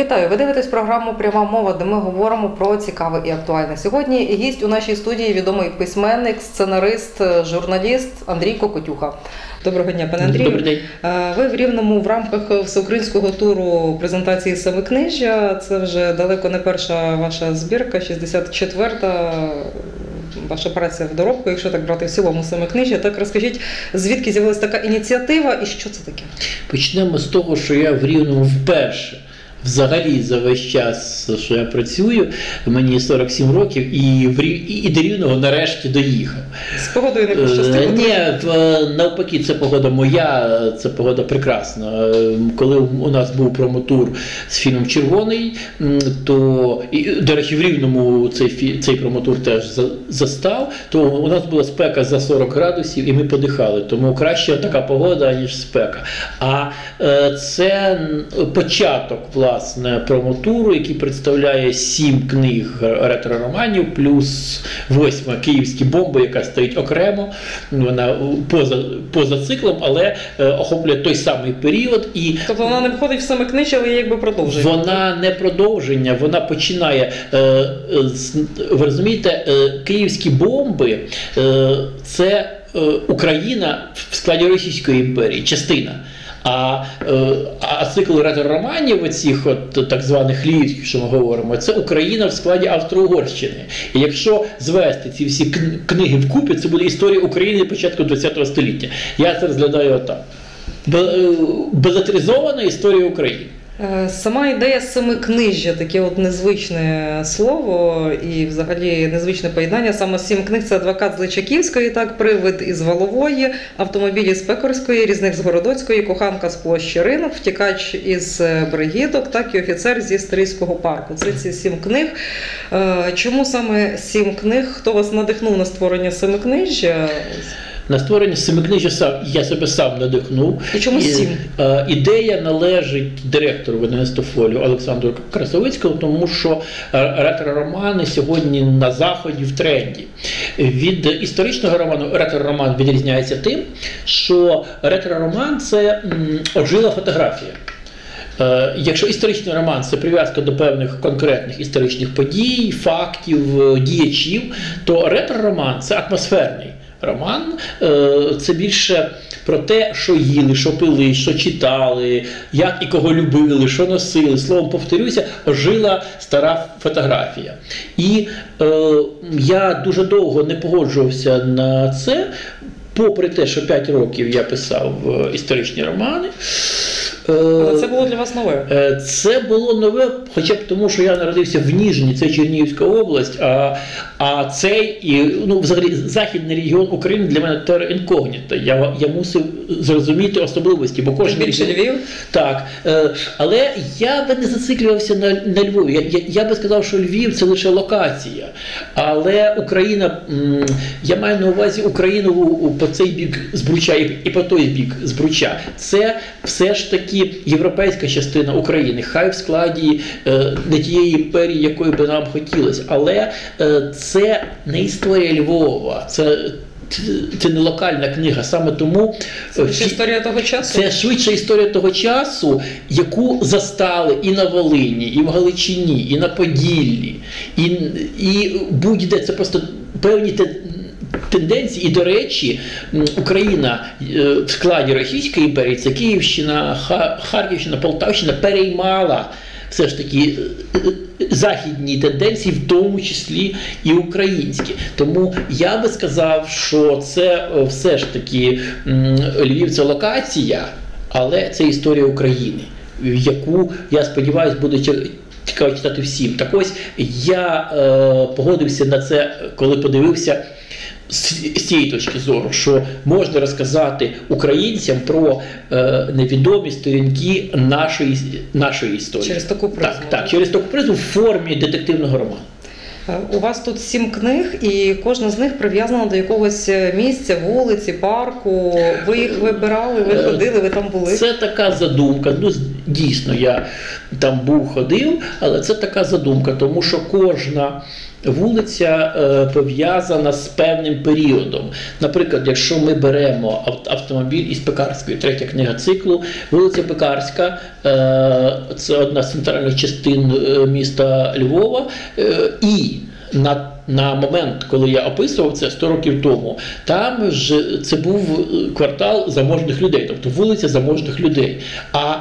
Вітаю! Ви дивитесь програму «Пряма мова», де ми говоримо про цікаве і актуальне. Сьогодні гість у нашій студії відомий письменник, сценарист, журналіст Андрій Кокотюха. Доброго дня, пане Андрію. Добрий день. Ви в Рівному в рамках всеукраїнського туру презентації семикнижжя. Це вже далеко не перша ваша збірка, 64-та. Ваша праця в доробку, якщо так брати в цілому семикнижжя. Так розкажіть, звідки з'явилася така ініціатива і що це таке? Почнемо з того, що я в Рівному вперше. Взагалі за весь час, що я працюю, мені 47 років, і до Рівного нарешті доїхав. З погодою не пощастило? Ні, навпаки, це погода моя, це погода прекрасна. Коли у нас був промотур з фільмом «Червоний», то, і, до речі, в Рівному цей промотур теж застав, то у нас була спека за 40 градусів і ми подихали. Тому краще така погода, ніж спека. А це початок, власне, промотуру, який представляє 7 книг ретро-романів, плюс 8 «Київські бомби», яка стоїть окремо, вона поза циклом, але охоплює той самий період. Тобто вона не входить в семикнижжя, але є якби продовження? Вона не продовження, вона починає, ви розумієте, «Київські бомби» – це Україна в складі Російської імперії, частина. А цикл ретро-романів, оцих от так званих львівських, що ми говоримо, це Україна в складі Австро-Угорщини. І якщо звести ці всі книги вкупі, це буде історія України початку ХХ століття. Я це розглядаю отак. Безатризована історія України. Сама ідея семикнижжя, таке от незвичне слово і взагалі незвичне поєднання. Саме 7 книг – це «Адвокат з Личаківської», так, «Привид із Валової», «Автомобіль із Пекарської», «Різник з Городоцької», «Коханка з площі Ринок», «Втікач із Бригіток», так, і «Офіцер зі Стрийського парку». Це ці 7 книг. Чому саме 7 книг? Хто вас надихнув на створення семикнижжя? На створення семикнижжя я себе сам надихнув. І чому 7? Ідея належить директору видавництва «Фоліо» Олександру Красовицькому, тому що ретро-романи сьогодні на Заході в тренді. Від історичного роману ретро-роман відрізняється тим, що ретро-роман – це ожила фотографія. Якщо історичний роман – це прив'язка до певних конкретних історичних подій, фактів, діячів, то ретро-роман – це атмосферний роман, це більше про те, що їли, що пили, що читали, як і кого любили, що носили. Словом, повторюся, ожила стара фотографія. І я дуже довго не погоджувався на це, попри те, що 5 років я писав історичні романи. Але це було для вас нове? Це було нове, хоча б тому, що я народився в Ніжині, це Чернігівська область, а цей, взагалі, західний регіон України для мене терра інкогніта. Я мусив зрозуміти особливості, бо кожен більше Львів? Так, але я би не зациклювався на Львові. Я би сказав, що Львів – це лише локація, але Україна, я маю на увазі Україну по цей бік Збруча і по той бік Збруча. Це все ж таки європейська частина України, хай в складі не тієї імперії, якої би нам хотілося, але це не історія Львова, це не локальна книга, саме тому… Це історія того часу? Це швидше історія того часу, яку застали і на Волині, і в Галичині, і на Поділлі, і будь-де, це просто певні тенденції. І, до речі, Україна в складі Російської імперії, це Київщина, Харківщина, Полтавщина, переймала все ж таки західні тенденції, в тому числі і українські. Тому я би сказав, що це все ж таки Львів – це локація, але це історія України, яку, я сподіваюся, буде цікаво читати всім. Так ось, я погодився на це, коли подивився з цієї точки зору, що можна розказати українцям про невідомі сторінки нашої історії. Через таку призму. Так, через таку призму в формі детективного роману. У вас тут 7 книг, і кожна з них прив'язана до якогось місця, вулиці, парку. Ви їх вибирали, ви ходили, ви там були? Це така задумка. Дійсно, я там був, ходив, але це така задумка, тому що кожна вулиця пов'язана з певним періодом. Наприклад, якщо ми беремо автомобіль із Пекарської, третя книга циклу, вулиця Пекарська – це одна з центральних частин міста Львова, і на момент, коли я описував це 100 років тому, там ж це був квартал заможних людей, тобто вулиця заможних людей. А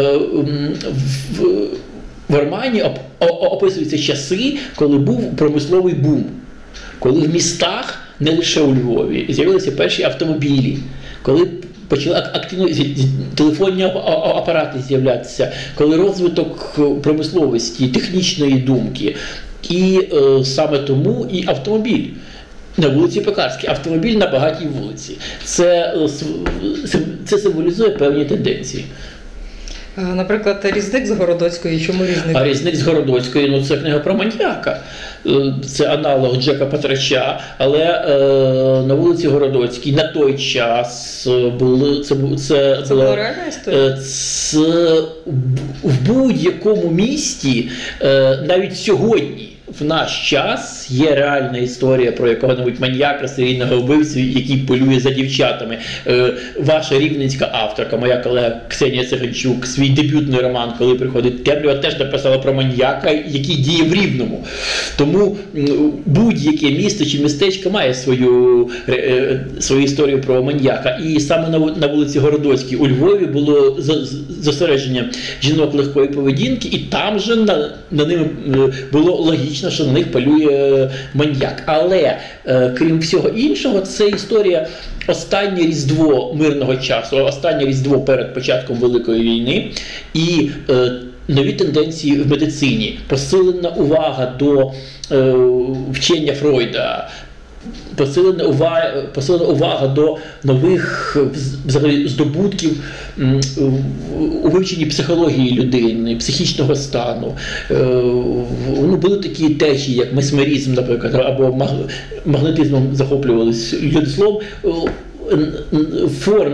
в романі описуються часи, коли був промисловий бум, коли в містах, не лише у Львові, з'явилися перші автомобілі, коли почали активно телефонні апарати з'являтися, коли розвиток промисловості, технічної думки. І саме тому і автомобіль на вулиці Пекарській, автомобіль на багатій вулиці. Це символізує певні тенденції. Наприклад, «Різник» з Городоцької. Чому «Різник»? А «Різник» з Городоцької, це книга про маньяка. Це аналог Джека Патрача, але на вулиці Городоцькій на той час це була реальна історія? В будь-якому місті, навіть сьогодні, в наш час є реальна історія про якого-небудь маньяка, серійного вбивцю, який полює за дівчатами. Ваша рівненська авторка, моя колега Ксенія Циганчук, свій дебютний роман «Коли приходить темрява», теж написала про маньяка, який діє в Рівному. Тому будь-яке місто чи містечко має свою історію про маньяка. І саме на вулиці Городоцькій у Львові було зосередження жінок легкої поведінки, і там же на ними було логічно, що на них полює маньяк. Але, крім всього іншого, це історія останнє Різдво мирного часу, останнє Різдво перед початком Великої війни і нові тенденції в медицині, посилена увага до вчення Фройда, посилена увага до нових взагалі здобутків у вивченні психології людини, психічного стану. Були такі течії, як месмеризм, наприклад, або магнетизмом захоплювалися люди. Словом, в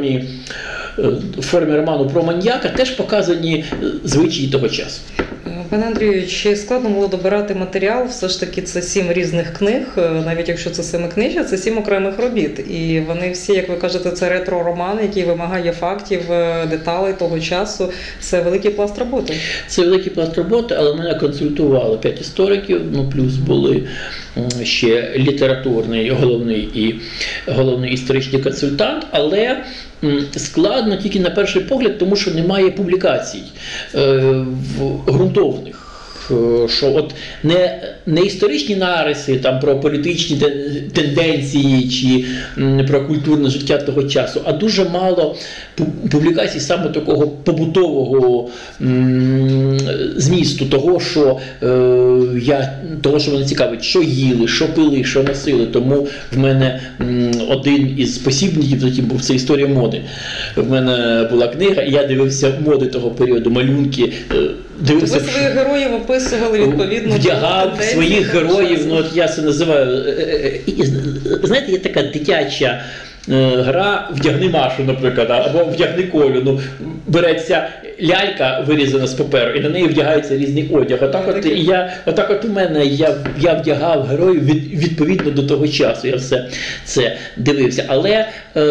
формі роману про маньяка теж показані звичаї того часу. Пане Андрію, чи складно було добирати матеріал? Все ж таки це 7 різних книг, навіть якщо це семикнижжя, це 7 окремих робіт. І вони всі, як ви кажете, це ретро-роман, який вимагає фактів, деталей того часу. Це великий пласт роботи. Це великий пласт роботи, але мене консультували 5 істориків, плюс були ще літературний, головний історичний консультант, але складно тільки на перший погляд, тому що немає публікацій ґрунтовних. Що от не історичні нариси там, про політичні тенденції чи про культурне життя того часу, а дуже мало публікацій саме такого побутового змісту, того, що мене цікавить, що їли, що пили, що носили. Тому в мене один із посібників затім був це історія моди. В мене була книга, і я дивився моди того періоду, малюнки. Ви своїх героїв описували відповідно. Вдягав своїх героїв, я це називаю. Знаєте, є така дитяча гра «Вдягни Машу», наприклад, або «Вдягни Колю». Береться лялька, вирізана з паперу, і на неї вдягається різний одяг. Отак от у мене я вдягав героїв відповідно до того часу. Я все це дивився. Але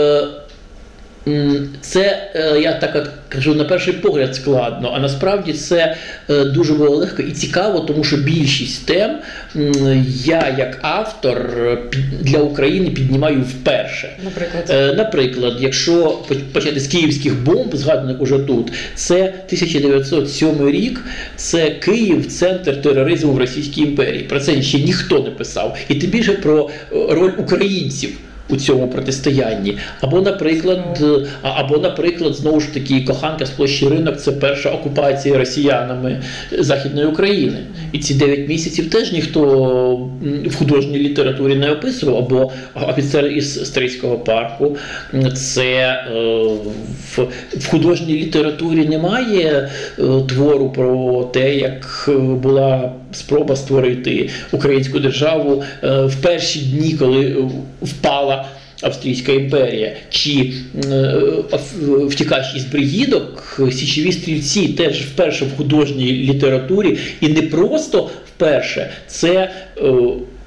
це, я так кажу, на перший погляд складно, а насправді це дуже було легко і цікаво, тому що більшість тем я як автор для України піднімаю вперше. Наприклад, якщо почати з київських бомб, згаданих уже тут, це 1907 рік, це Київ, центр тероризму в Російській імперії. Про це ще ніхто не писав. І тим більше про роль українців у цьому протистоянні. Або, наприклад, знову ж таки, Коханка з площі Ринок – це перша окупація росіянами Західної України. І ці 9 місяців теж ніхто в художній літературі не описував. Або офіцер із Стрийського парку. Це в художній літературі немає твору про те, як була спроба створити українську державу в перші дні, коли впала Австрійська імперія, чи втікач із Бригідок, січові стрільці теж вперше в художній літературі, і не просто вперше, це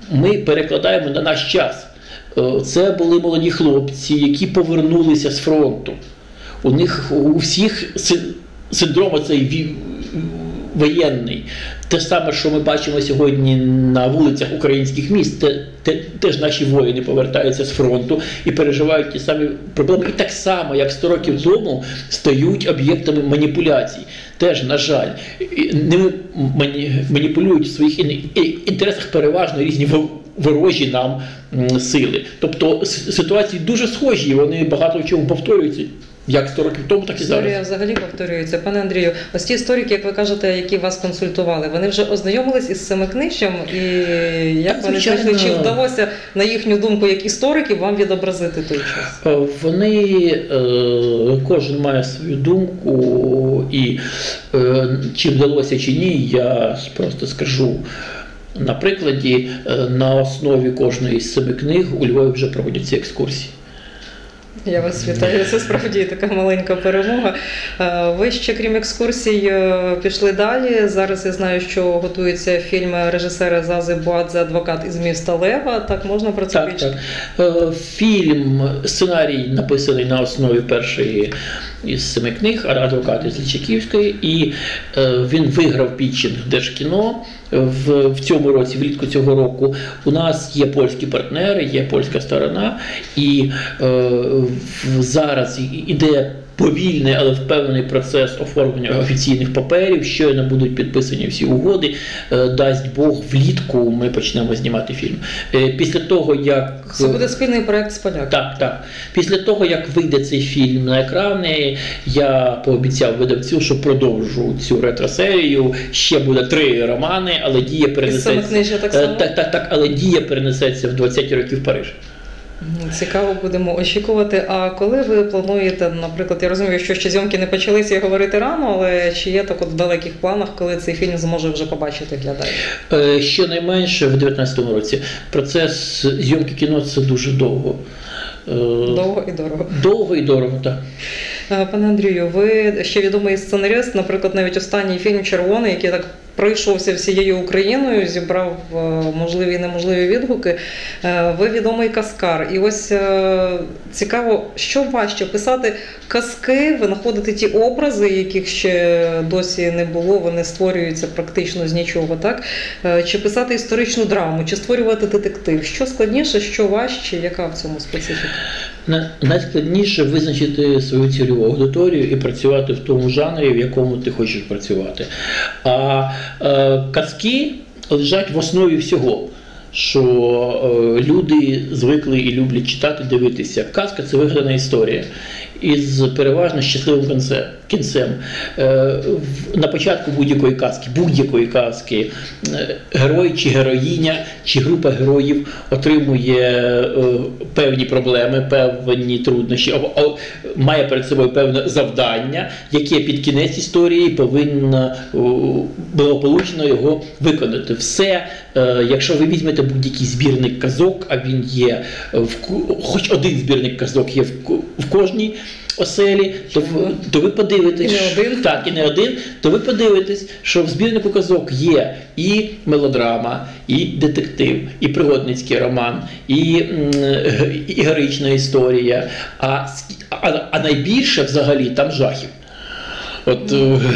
ми перекладаємо на наш час. Це були молоді хлопці, які повернулися з фронту. У них у всіх синдром цей воєнний. Те саме, що ми бачимо сьогодні на вулицях українських міст, теж наші воїни повертаються з фронту і переживають ті самі проблеми. І так само, як 100 років тому, стають об'єктами маніпуляцій. Теж, на жаль, ними маніпулюють в своїх інтересах переважно різні ворожі нам сили. Тобто ситуації дуже схожі, і вони багато в чому повторюються. Як 100 років тому, так і зараз. Історія взагалі повторюється. Пане Андрію, ось ті історики, як ви кажете, які вас консультували, вони вже ознайомились із семикнижжям, і як вони знайшли, чи вдалося, на їхню думку, як істориків, вам відобразити той час? Вони, кожен має свою думку, і чи вдалося, чи ні, я просто скажу. На прикладі, на основі кожної з 7 книг у Львові вже проводяться екскурсії. Я вас вітаю, це справді така маленька перемога. Ви ще, крім екскурсій, пішли далі. Зараз я знаю, що готується фільм режисера Зази Буадзе «Адвокат із міста Лева». Так, можна про це більше? Так. Фільм, сценарій написаний на основі першої із 7 книг «Адвокат із Личаківської», і він виграв пітчинг Держкіно в цьому році, влітку цього року. У нас є польські партнери, є польська сторона, і зараз іде повільний, але впевнений процес оформлення офіційних паперів. Щойно будуть підписані всі угоди, дасть Бог, влітку ми почнемо знімати фільм. Після того, як... Це буде спільний проєкт з поляками. Так. Після того, як вийде цей фільм на екрани, я пообіцяв видавцю, що продовжу цю ретро-серію. Ще буде 3 романи, але дія перенесеться... Із семикнижжя так само? Так, але дія перенесеться в 20-ті роки в Париж. Цікаво, будемо очікувати. А коли ви плануєте, наприклад, я розумію, що ще зйомки не почалися і говорити рано, але чи є так от в далеких планах, коли цей фільм зможе вже побачити глядач? Щонайменше в 2019 році. Процес зйомки кіно – це дуже довго. Довго і дорого. Довго і дорого, так. Пане Андрію, ви ще відомий сценарист, наприклад, навіть останній фільм «Червоний», який так пройшовся всією Україною, зібрав можливі і неможливі відгуки. Ви відомий казкар. І ось цікаво, що важче писати казки, винаходити ті образи, яких ще досі не було, вони створюються практично з нічого, так? Чи писати історичну драму, чи створювати детектив? Що складніше, що важче, яка в цьому специфіка? Найскладніше визначити свою цільову аудиторію і працювати в тому жанрі, в якому ти хочеш працювати. А казки лежать в основі всього, що люди звикли і люблять читати, дивитися. Казка – це вигадана історія із переважно щасливим кінцем. На початку будь-якої казки, герой чи героїня, чи група героїв отримує певні проблеми, певні труднощі, має перед собою певне завдання, яке під кінець історії повинно благополучно його виконати. Все, якщо ви візьмете будь-який збірник казок, а він є, хоч один збірник казок є в кожній оселі, то ви подивитесь, і не один, то ви подивитесь, що в збірнику казок є і мелодрама, і детектив, і пригодницький роман, і героїчна історія, а найбільше взагалі там жахів. От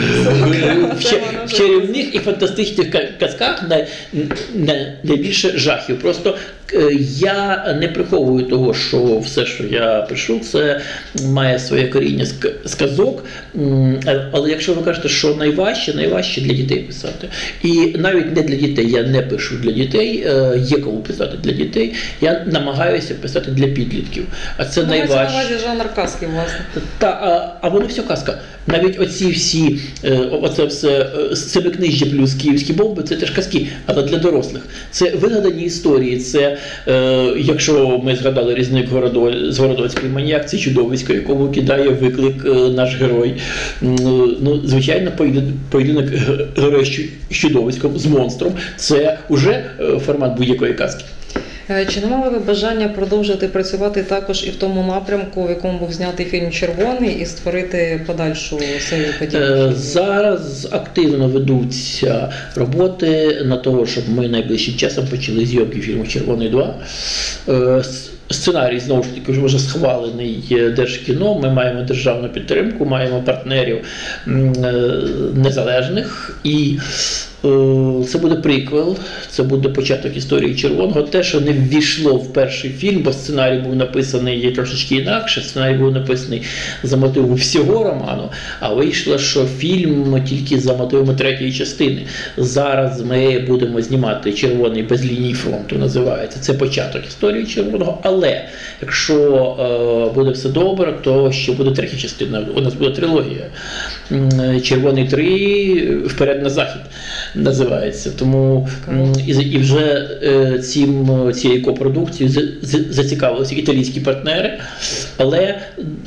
в чарівних і фантастичних казках найбільше жахів. Просто я не приховую того, що все, що я пишу, це має своє коріння з казок. Але якщо ви кажете, що найважче для дітей писати. І навіть не для дітей, я не пишу для дітей, є кому писати для дітей, я намагаюся писати для підлітків. А це найважче. Це на увазі жанр казки, власне. А воно все казка. Навіть оці всі, оце все семикнижжя плюс київські бомби, це теж казки, але для дорослих. Це вигадані історії, це, якщо ми згадали різник з Городоцької «Маніяк», це чудовисько, якому кидає виклик наш герой. Ну, звичайно, поєдинок героя з чудовиськом, з монстром, це вже формат будь-якої казки. Чи не мали ви бажання продовжити працювати також і в тому напрямку, в якому був знятий фільм «Червоний», і створити подальшу серію подій? Зараз активно ведуться роботи на того, щоб ми найближчим часом почали зйомки фільму «Червоний 2». Сценарій, знову ж таки, вже схвалений Держкіно, ми маємо державну підтримку, маємо партнерів незалежних, і це буде приквел, це буде початок історії Червоного. Те, що не ввійшло в перший фільм, бо сценарій був написаний трошечки інакше, сценарій був написаний за мотивами всього роману, а вийшло, що фільм тільки за мотивами третьої частини. Зараз ми будемо знімати «Червоний без лінії фронту», називається. Це початок історії Червоного, але якщо буде все добре, то ще буде третя частина, у нас буде трилогія. «Червоний 3. Вперед на захід» називається. Тому і вже цією копродукцією зацікавилися італійські партнери, але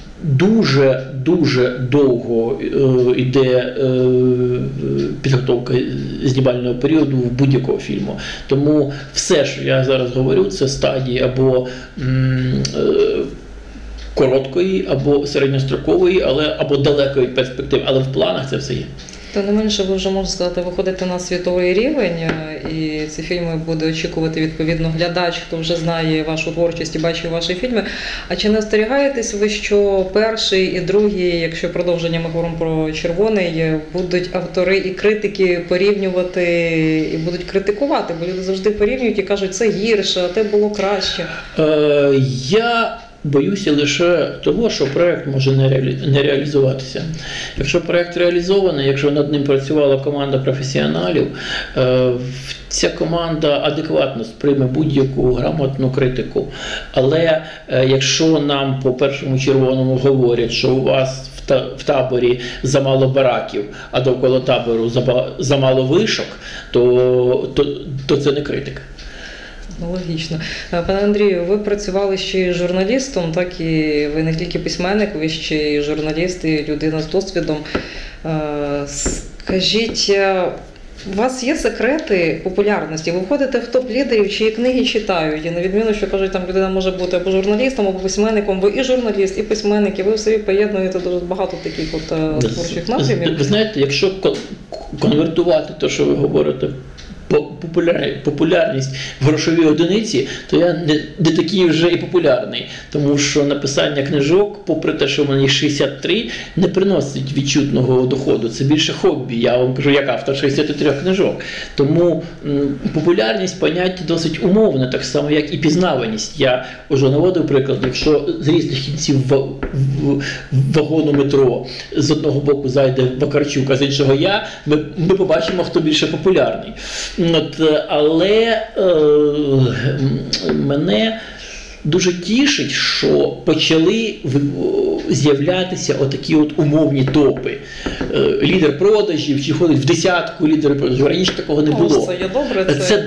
дуже довго йде підготовка знімального періоду в будь-якого фільму. Тому все, що я зараз говорю, це стадії або короткої, або середньострокової, або далекої перспективи, але в планах це все є. Тим не менше, ви вже, можна сказати, виходите на світовий рівень, і ці фільми буде очікувати відповідно глядач, хто вже знає вашу творчість і бачив ваші фільми. А чи не остерігаєтесь ви, що перший і другий, якщо продовження ми говоримо про «Червоний», будуть автори і критики порівнювати і будуть критикувати, бо люди завжди порівнюють і кажуть, це гірше, а те було краще? Я боюся лише того, що проєкт може не реалізуватися. Якщо проєкт реалізований, якщо над ним працювала команда професіоналів, ця команда адекватно сприйме будь-яку грамотну критику. Але якщо нам по першому «Червоному» говорять, що у вас в таборі замало бараків, а довкола табору замало вишок, то це не критика. Логічно. Пане Андрію, ви працювали ще й журналістом, так, і ви не тільки письменник, ви ще й журналіст і людина з досвідом. Скажіть, у вас є секрети популярності? Ви входите в топ-лідерів, чиї книги читають? І на відміну, що кажуть, там людина може бути або журналістом, або письменником, ви і журналіст, і письменник, і ви в собі поєднуєте дуже багато таких творчих напрямів. Ви знаєте, якщо конвертувати те, що ви говорите, популярність в грошові одиниці, то я не такий вже і популярний. Тому що написання книжок, попри те, що в мене 63, не приносить відчутного доходу. Це більше хобі. Я вам кажу, як автор 63 книжок. Тому популярність поняття досить умовне, так само, як і пізнаваність. Я вже наводив приклад, якщо з різних кінців вагону метро з одного боку зайде Вакарчук, а з іншого я, ми побачимо, хто більше популярний. Але мене дуже тішить, що почали з'являтися отакі от умовні топи. Лідер продажів, чи ходить в десятку лідерів продажів. Раніше такого не було. Це є добре.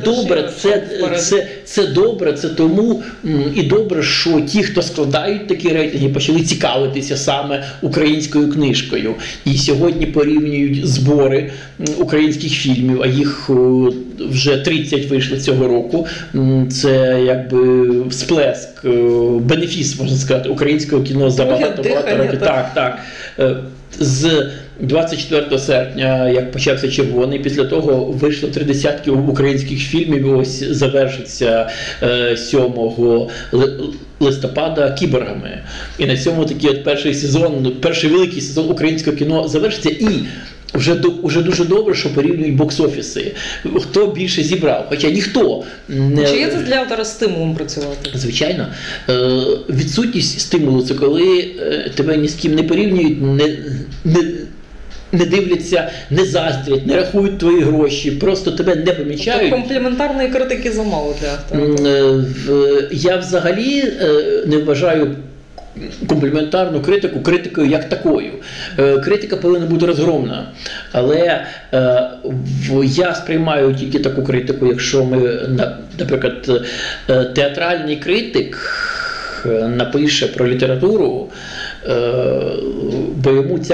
Це добре, це тому і добре, що ті, хто складають такі рейтинги, почали цікавитися саме українською книжкою. І сьогодні порівнюють збори українських фільмів, а їх вже 30 вийшло цього року. Це якби сплеск, бенефіс, можна сказати, українського кіно за багато років. Так. З 24 серпня, як почався «Червоний», після того вийшло 30 українських фільмів, ось завершиться 7 листопада «Кіборгами». І на цьому такий от перший великий сезон українського кіно завершиться. І вже дуже добре, що порівнюють бокс-офіси. Хто більше зібрав, хоча ніхто не... Чи є це для автора стимулом працювати? Звичайно. Відсутність стимулу – це коли тебе ні з ким не порівнюють, не дивляться, не заздрять, не рахують твої гроші, просто тебе не помічають. Тобто компліментарної критики замало для автора? Я взагалі не вважаю компліментарну критику критикою як такою. Критика повинна бути розгромна. Але я сприймаю тільки таку критику, якщо ми, наприклад, театральний критик напише про літературу, бо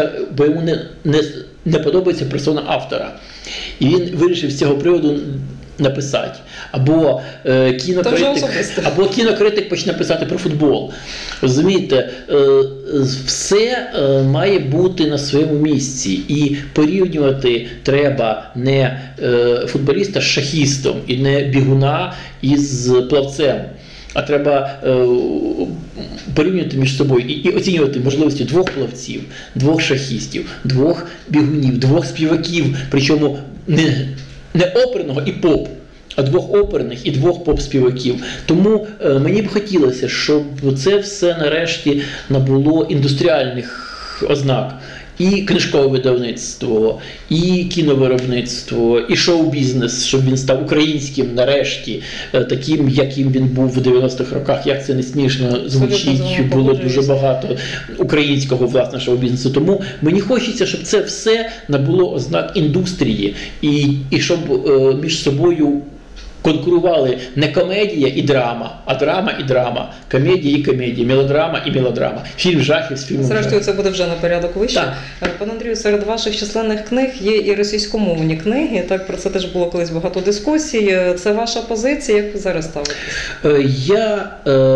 йому не подобається персона автора. І він вирішив з цього приводу написати, або кінокритик почне писати про футбол. Розумієте, все має бути на своєму місці, і порівнювати треба не футболіста з шахістом і не бігуна із плавцем, а треба порівнювати між собою і оцінювати можливості двох плавців, двох шахістів, двох бігунів, двох співаків, причому не оперного і поп, а двох оперних і двох поп-співаків. Тому мені б хотілося, щоб це все нарешті набуло індустріальних ознак. І книжкове видавництво, і кіновиробництво, і шоу-бізнес, щоб він став українським нарешті, таким, яким він був в 90-х роках. Як це не смішно звучить, було дуже багато українського, власне, шоу-бізнесу. Тому мені хочеться, щоб це все набуло ознак індустрії, і щоб між собою конкурували не комедія і драма, а драма і драма, комедія і комедія, мелодрама і мелодрама, фільм жахів з фільмом жахів. Зрештою, це буде вже на порядок вище. Пане Андрію, серед ваших численних книг є і російськомовні книги, так, про це теж було колись багато дискусій. Це ваша позиція, як ви зараз ставитесь? Я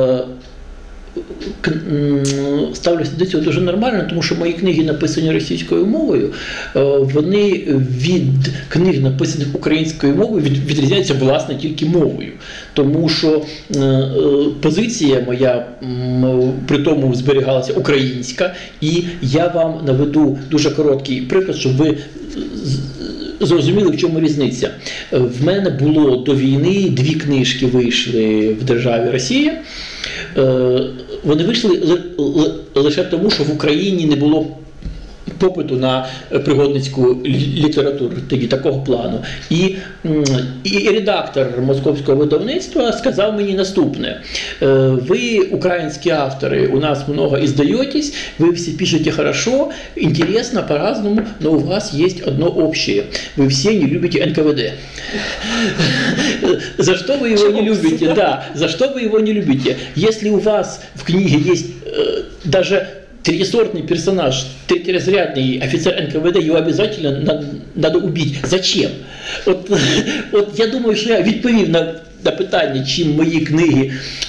ставлюся до цього дуже нормально, тому що мої книги написані російською мовою, вони від книг, написаних українською мовою, відрізняються, власне, тільки мовою. Тому що позиція моя при тому зберігалася українська, і я вам наведу дуже короткий приклад, щоб ви зрозуміли, в чому різниця. В мене було до війни 2 книжки вийшли в державі Росія. Вони вийшли лише тому, що в Україні не було попиту на пригодницьку літературу тоді такого плану. І редактор московського видавництва сказав мені наступне: ви, українські автори, у нас много издаетесь, вы все пишете хорошо, интересно, по-разному, но у вас есть одно общее. Вы все не любите НКВД. За что вы его не любите? Да, за что вы его не любите? Если у вас в книге есть даже третьесортный персонаж, третьеразрядный офицер НКВД, его обязательно надо убить. Зачем? От я думаю, що я відповів на питання, чим мої книги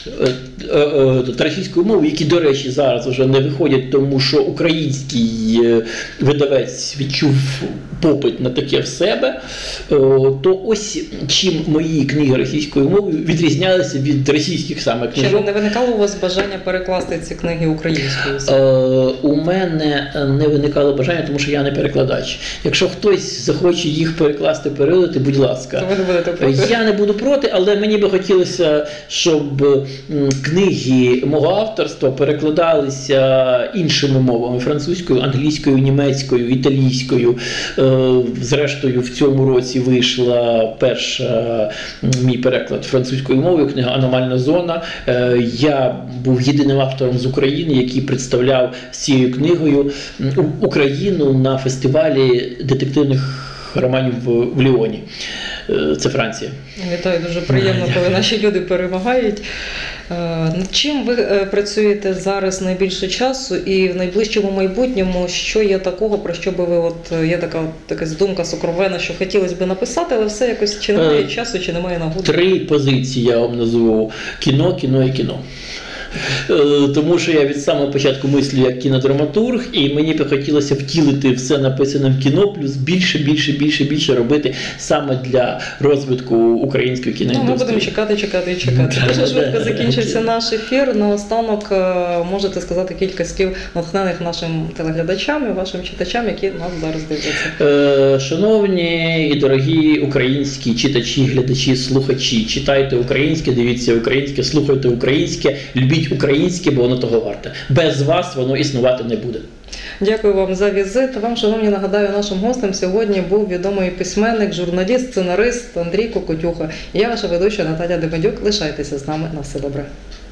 російською мовою, які, до речі, зараз вже не виходять, тому що український видавець відчув попит на таке в себе, то ось чим мої книги російською мовою відрізнялися від російських саме книжок. Чи не виникало у вас бажання перекласти ці книги українською? У мене не виникало бажання, тому що я не перекладач. Якщо хтось захоче їх перекласти, переводити, будь ласка. То ви не будете проти? Я не буду проти, але мені би хотілося, щоб книги мого авторства перекладалися іншими мовами: французькою, англійською, німецькою, італійською. Зрештою, в цьому році вийшла перша мій переклад французькою мовою, книга «Аномальна зона». Я був єдиним автором з України, який представляв з цією книгою Україну на фестивалі детективних романів в Ліоні. Це Франція. Вітаю, дуже приємно, коли наші люди перемагають. Над чим ви працюєте зараз найбільше часу і в найближчому майбутньому, що є такого, про що би ви, є така думка сокровенна, що хотілося б написати, але все якось чи немає часу, чи немає нагоди? 3 позиції я вам назву: кіно, кіно і кіно. Тому що я від самого початку мислю як кінодраматург, і мені б хотілося втілити все написане в кіно, плюс більше робити саме для розвитку української кіноіндустрії. Ми будемо чекати. Дуже швидко закінчився наш ефір. Наостанок можете сказати кілька слів натхнених нашим телеглядачам і вашим читачам, які нас зараз дивляться. Шановні і дорогі українські читачі, глядачі, слухачі, читайте українське, дивіться українське, слухайте українське, любіть українське, бо воно того варте. Без вас воно існувати не буде. Дякую вам за візит. Вам, шановні, нагадаю, нашим гостем сьогодні був відомий письменник, журналіст, сценарист Андрій Кокотюха. І я, ваша ведуча Наталя Демидюк. Лишайтеся з нами. На все добре.